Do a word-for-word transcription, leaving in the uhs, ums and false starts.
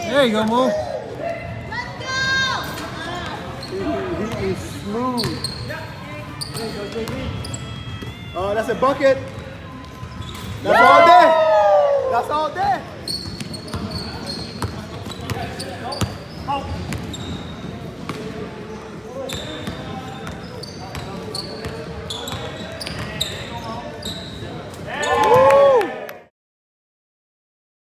There you go, Mo. Let's go! He, he is smooth. Oh, that's a bucket. That's all day. That's all day.